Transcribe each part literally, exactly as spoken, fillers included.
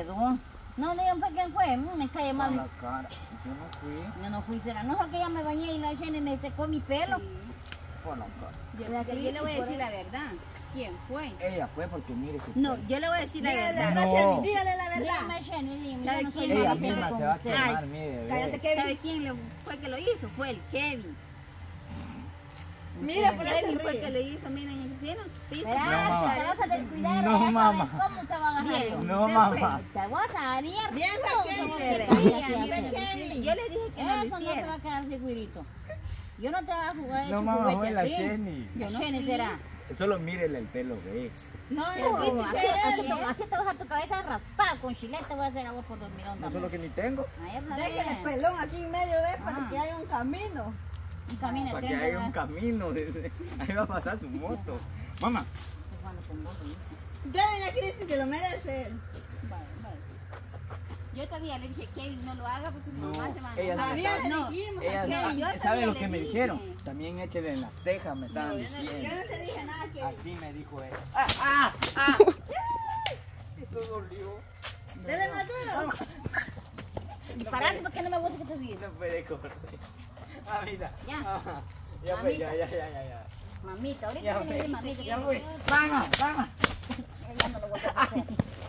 quedó. No, digan para quién fue, me cae mal. La cara. Yo no fui. Yo no fui, será. No, porque ya me bañé y la Jenny me secó mi pelo. Sí. Por la cara. Yo, yo le voy a decir la verdad. ¿Quién fue? Ella fue porque mire si No, fue. yo le voy a decir la Dígale la verdad. verdad, No. Jenny, dígale la Dígame, verdad. Jenny, dígame. ¿Sabe Yo no soy quién Ella lo mala hizo? misma gente se va a como usted. quemar, Ay, mire. cállate, ve. Kevin. ¿Sabe quién le, fue que lo hizo? Fue el Kevin. Mira, por Kevin eso fue el que ríe. le hizo, mira, doña Cristina. ¿Viste? Verás, mamá. te vas a descuidar. No, ya sabes mamá. ¿Cómo te va a agarrar? Bien. No, Usted mamá. Te vas a agarrar. Bien, todo Raquel, como se te ríe. rías, Bien, Kevin. Kevin. Yo le dije que no lo Eso no se va hiciera. a quedar segurito. Yo no te voy a jugar No, hecho mamá, juguete fue la así. Jenny. La Yo no Jenny fui. será. Solo mírele el pelo, ve. No, Oh, es así, así, te, así te vas a tu cabeza raspada con chilete, te voy a hacer a vos por dormidón No también. solo que ni tengo. Ahí es la déjale vez. pelón aquí en medio, ¿ves? Para Ah. que haya un camino. Un camino Para de que tren, haya un ¿verdad? camino. dice. Ahí va a pasar su moto. Mamá. Estoy jugando con vos, ¿sí? Ya, doña Cristi, se lo merece él. Vale, vale. Yo todavía le dije, Kevin, no lo haga porque su No, mamá se va a ella enojar. Todavía le No, dijimos. Ella, a no, Kevin. yo ¿sabe todavía lo le que me dije. dijeron? También échele en las cejas, me estaban No, yo no le- Yo diciendo. no te dije nada, Kevin. Así me dijo ella. ¡Ah, ah, ah! Eso dolió. Dele más duro. Y parate porque no me gusta que te ríes. No puede correr. Ah, mira. Ya. Ah, ya, pues, ya, ya, ya, ya, ya. Mamita, ahorita Ya que me voy. dice mamita. Ya que- voy. Vamos, vamos. Ya no lo vuelvo a hacer.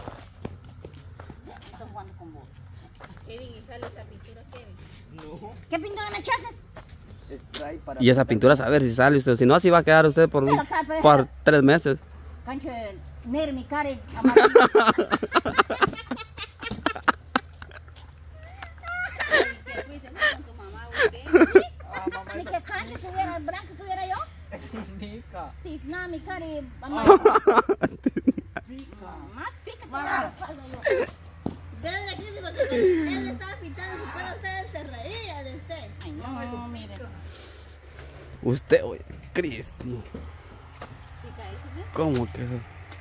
Estoy jugando con vos. Kevin, y sale esa pintura, Kevin. No. ¿Qué pintura me echaste? Spray para Y esa pintura, a ver si sale usted. Si no, así va a quedar usted por, un- por tres meses. Cancho, mire mi cara y amarilla. Que fuiste con tu mamá usted. Ah, mamá, Ni esa que cancho estuviera blanco estuviera yo. es pica. Tizna mi cara y amarilla. Pica. Más pica que la espalda yo. Dele, doña Cristi, porque cuando él le estaba pintando su pelo, usted se reía de usted. Ay, no, mire. Usted, oye, Cristi. Chica, eso, ¿no? ¿Cómo quedó?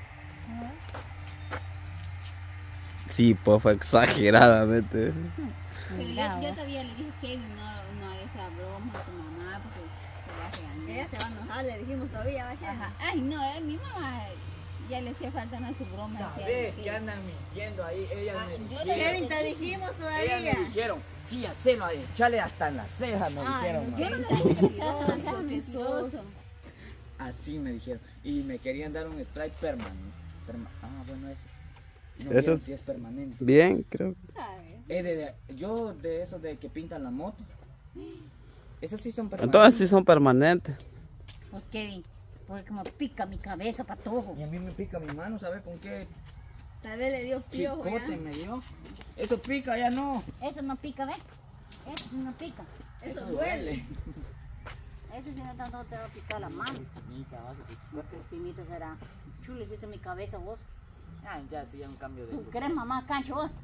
Sí, pues fue exageradamente. Pero Mira, yo, yo vos. todavía le dije, Kevin, no, no haga esa broma a tu mamá porque te va a regañar. Ella se va a enojar, le dijimos todavía, va Jenny. Ajá. Ay, no, eh, mi mamá ya le hacía falta una su broma. decía ¿Sabes que- que andan mintiendo ahí? Ellas Ah, me yo dijeron. Kevin, te dijimos Ellas todavía. me dijeron, sí, hacelo, echale hasta en las cejas, me Ay, dijeron. no, Yo mamá. no le dije que le echara Mentiroso, falta mentiroso. Así me dijeron. Y me querían dar un spray permanente. Perma- ah, bueno, ese. No Eso vieron es- si es permanente. Bien, creo. ¿Sabes? Es de, de- yo de esos de que pintan la moto. Esos sí son permanentes. Entonces sí son permanentes. Pues Kevin, porque como pica mi cabeza para todo. Y a mí me pica mi mano, ¿sabes con qué Tal vez le dio piojo chicote ya. me dio? Eso pica, ya no. Eso no pica, ¿ves? Eso no pica. Eso duele. Eso sí no, no te va a picar la mano. Cristinita será. Chulo, hiciste mi cabeza vos. Ah, ya, sí, ya un cambio de ¿Tú look. querés mamá cancho vos?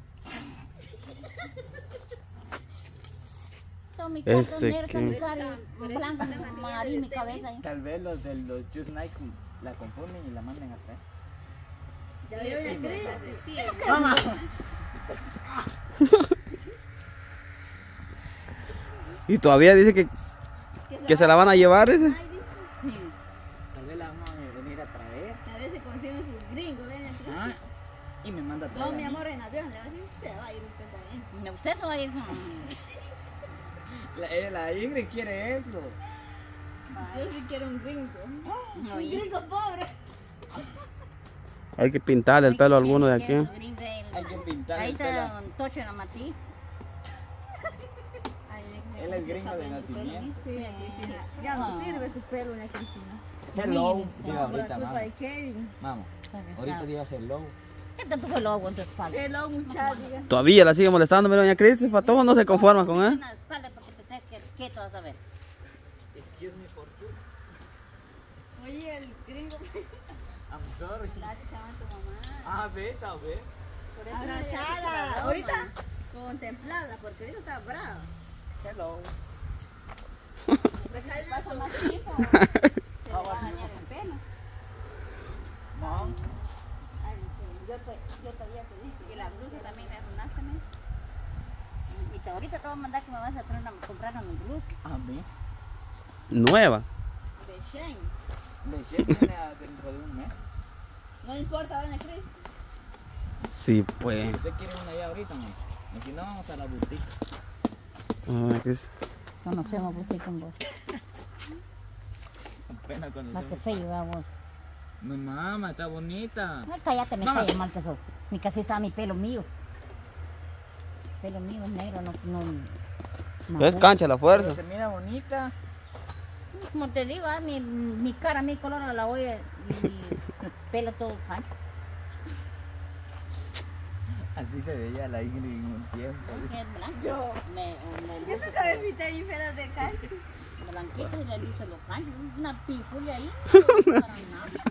Todo mi cara Ese negra, que- mi cara Por eso blanca, está la manilla amarillo, de mi este, cabeza ahí. Tal vez los de los Just Nike la confunden y la mandan hasta ahí. Ya vio doña Cristi. Sí, ¡Mamá! Y todavía dice que, que se la van a llevar, dice. Ay, dice, Sí. Tal vez la vamos a venir a traer. tal vez se consiguen sus gringos, ven doña Cristi. Ah, y me manda a traer. No, a mi mí. amor, en avión, le va a decir, se va a ir usted también. No, usted se va a ir. La, eh, la Ingrid quiere eso. Yo sí quiero un gringo. No, Un y- gringo pobre. Hay que pintarle el pelo a alguno de aquí. Hay que pintar Ahí el pelo. está un tocho en la matí. Ay, me- Él me es gringo está de poniendo el pelo, nacimiento. Sí, doña Cristina. Ya no sirve su pelo, doña Cristina. Hello. Mire, Diga No, por la ahorita, culpa mamá. de Kevin. Mamá, ahorita diga hello. ¿Qué tanto fue lobo en tu espalda? Hello, muchacha. diga. Todavía la sigue molestando, mira, doña Cristi. Para todos no se conforma con él. En la espalda porque te tengas que quieto, vas a ver. Excuse me for you. Oye, el gringo. I'm sorry. Gracias, se llama tu mamá. Ah, ves, a ver. Por eso le dije que Abrazada. la broma. Ahorita, contemplada, porque ahorita está brava. Hello. Se cae Pasa el más lazo. tiempo, se le va a dañar el pelo. Mom. Ay, yo, to- yo todavía te dije. Y la blusa también me arruinaste, ¿no? Y te- ahorita te voy a mandar que me vas a traer a comprar una blusa. A mí. Nueva. De Shane. De Shane viene a- dentro de un mes. No importa, doña Cris. Sí, pues. ¿Usted quiere una allá ahorita, man? Y si no, vamos a la boutique. Ah, ¿qué es? Conocemos usted con vos. Apenas Más que conocemos. feo, ¿verdad, vos? No, mamá, está bonita. Ay, cállate, me Mamá. está mal que sos. Mi casi estaba mi pelo mío. Pelo mío es negro, no... no, no Es cancha la Pero fuerza. se mira bonita. Como te digo, ah, mi, mi cara, mi color a la olla y mi pelo todo cancha. Así se veía la Ingrid en un tiempo. Es blanco. Yo. Me, me Yo luce nunca me pinté mis pelos de cancha. blanquito y le luce los canchos. Una pifulia ahí. No para nada.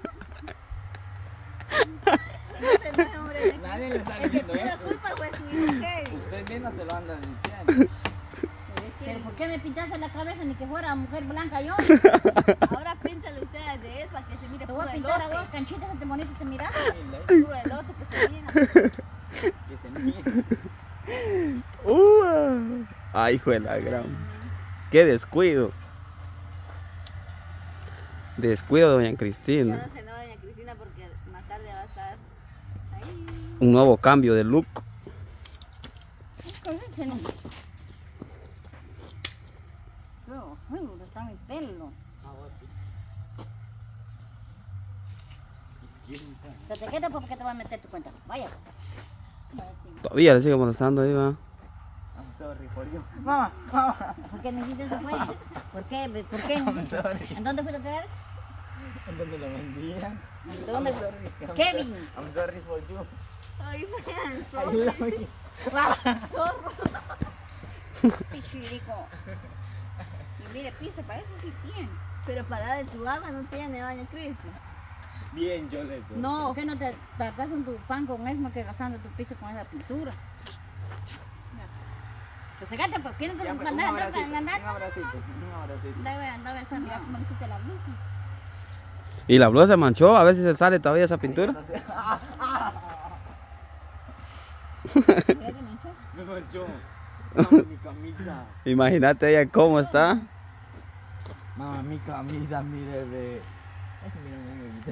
No se enoje, hombre. Nadie le está El que diciendo tuvo la eso. culpa fue su hijo Kevin. Usted misma se lo anda diciendo. Pero es Pero que ¿por qué me pintaste la cabeza ni que fuera mujer blanca yo? ahora píntale ustedes de él para que se mire Te puro voy a pintar a elote. vos, canchitas, este bonito se mira. Puro elote que se mira. Que se mire. Uh, ay, hijo de la gran. Qué descuido. Descuido, doña Ya Cristina. no se enoje, doña Cristina, porque más tarde va a estar ahí. Un nuevo cambio de look. Pero, uy, ¿dónde está mi pelo? Te te quedas porque te va a meter tu cuenta. Vaya. Todavía le sigo molestando ahí, va. I'm sorry for you. Mamá, mamá. ¿Por qué necesitas ese fue? ¿Por qué? ¿Por qué? I'm sorry. ¿En dónde fuiste a pegar? ¿En dónde lo vendían? ¿En dónde? I'm sorry. I'm Kevin. sorry. I'm sorry for you. Ay, vean, zorro. Ayúdame. Zorro. Pichirico. Y mire, pisa, para eso sí tiene. Pero para de tu agua no tiene, doña Cristi. Bien, yo le doy. No, ¿por qué no te tardas en tu pan con eso que gastando tu piso con esa pintura? Pues fíjate, ¿por qué no te Ya, lo pues, un mandas abracito, a andar? un abracito, un abracito. Dame, dame esa. Mira cómo le hiciste la blusa. Y la blusa se manchó, a ver si se sale todavía esa pintura. No sé. Mira te manchó. Me manchó. Mamá, mi camisa. Imagínate ella cómo está. Mamá, mi camisa, mire, ve. Ay, se mira muy bonito.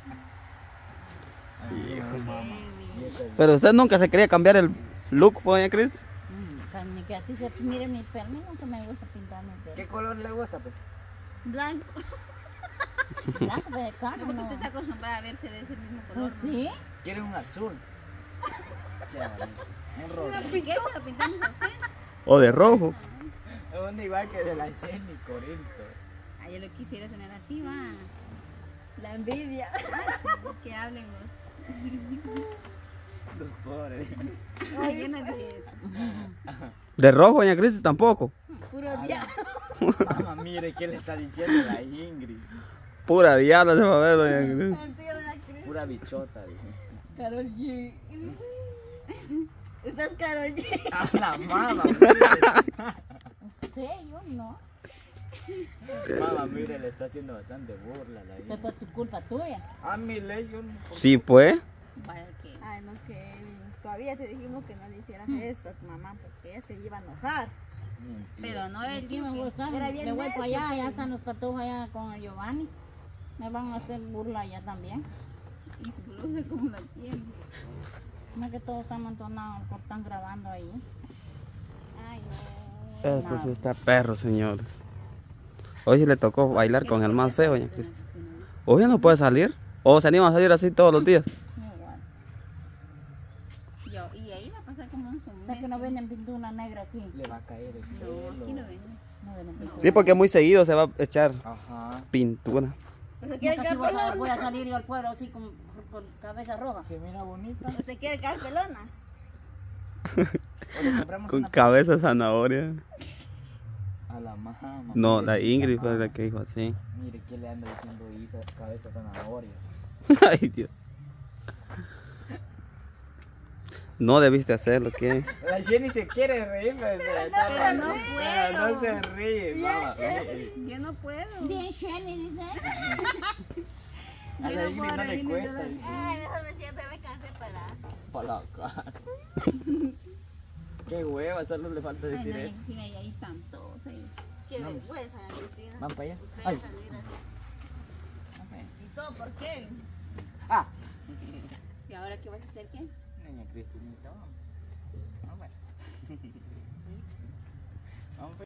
Ay, mamá. Y esta es- Pero usted nunca se quería cambiar el look, doña Cris. Ni que así se mire mi pelo. A mí nunca me gusta pintar mi ¿Qué pelo. color le gusta, pues? Blanco. Blanco, pues, No, claro. porque No. usted está acostumbrada a verse de ese mismo color. Pues sí. Quiere un azul. Qué bonito. Un rosa. ¿Y qué se lo pintamos a usted? O de rojo. Es un igual que de la Jenny Corinto. Ah, yo lo quisiera tener así, va. La envidia. Que hablen los. Los pobres. Ay, yo no dije eso. De rojo, doña Cris tampoco. Puro diablo. Mamá, mire qué le está diciendo la Ingrid. Pura diabla se va a ver, doña Cris. Contigo, doña Cristi. Pura bichota, dije. Karol G. Estás Karol G. A la mamá, Usted, yo no. mire. Mamá, mire, le está haciendo bastante burla la Que Ingrid. fue tu culpa tuya. A mi ley, yo no. Sí, pues. Vaya que. Ay, no, Kevin. Todavía te dijimos que no le hicieras esto a tu mamá porque ella se iba a enojar. Pero no el Aquí me gusta. Era bien Me voy necio, para allá, allá pues. están los patojos allá con el Giovanni. Me van a hacer burla allá también. Y su blusa como la tiene. No es que todos están amontonados, están grabando ahí. Ay, no. Esto sí está perro, señores. Hoy sí le tocó bailar con el más feo, doña Cris. Hoy ya no puede salir. O se anima a salir así todos los días. Igual. Yo, y ahí va a pasar como un Es mes. que no venden pintura negra aquí. Le va a caer el No, pelo. aquí no venden. No venden pintura. Sí, porque muy seguido se va a echar Ajá. pintura. ¿Usted quiere Nunca sí quedar voy a, voy pelona? a salir yo al pueblo así con, con cabeza roja. Se mira bonita. ¿Usted quiere quedar pelona? O le compramos con una cabeza de zanahoria. a la mamá. No, Mire, la Ingrid fue mamá. la que dijo así. Mire qué le anda diciendo Isa, cabeza zanahoria. Ay, Dios. No debiste hacerlo, ¿qué? La Jenny se quiere reír, pero, se- Pero no pero no se ríe, mamá. Yo no puedo. Bien, Jenny dice. A Yo la no Ingrid puedo no le reírme cuesta. de las- Ay, mejor me siento, me cansé para. Para la cara. Qué hueva, solo le falta Ay, decir no, eso. Cristina, y ahí están todos ahí. Qué Vamos. vergüenza, doña Cristina. Van para allá. Usted Ay. va a salir así. ¿Y todo por qué? Ah, ¿Y ahora qué vas a hacer qué? Niña Cristinita, vamos. Vamos.